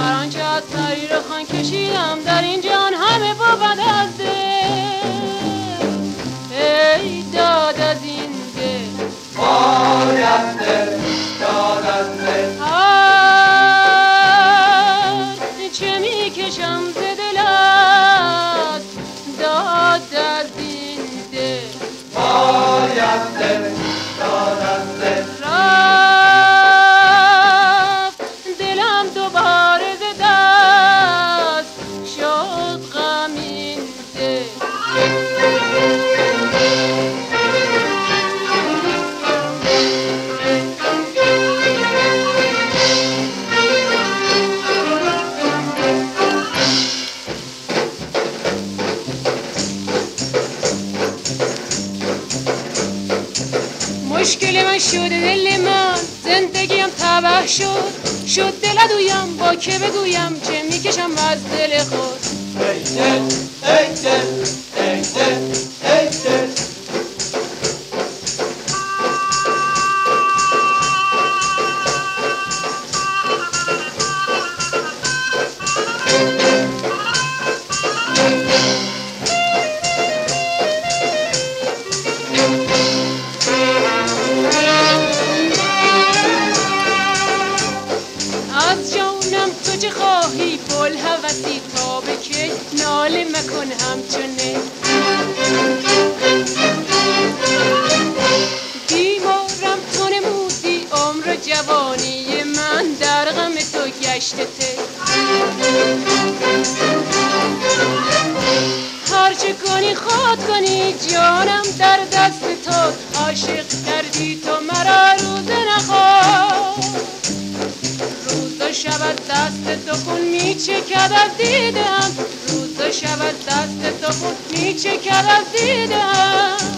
هر آنچه از طریق خان کشیدم در این جهان همه بود از دل. ای داد از این دل، باید دل داد از دل. چه میکشم ز دل است داد از این دل. باید دل داد از دل. رفت دلم دوباره ز دست شد غمین دل. مشکل من شده دل من، زندگیم تباه شد دل دویم با که بگویم چه میکشم از دل خود. ای دل ای دل ای دل ای دل. از جانم تو چه خواهی بوالهوسی تا به کی ناله مکن همچنه. بیمارم تو نمودی عمر جوانی من در غم تو گشته ته. هر چه کنی خود کنی جانم در دست تو. عاشق کردی تو مرا روز نخواد، روز و شب از دست تو خون میچکد از دیدم. روز و شب از دست تو خون میچکد از دیدم.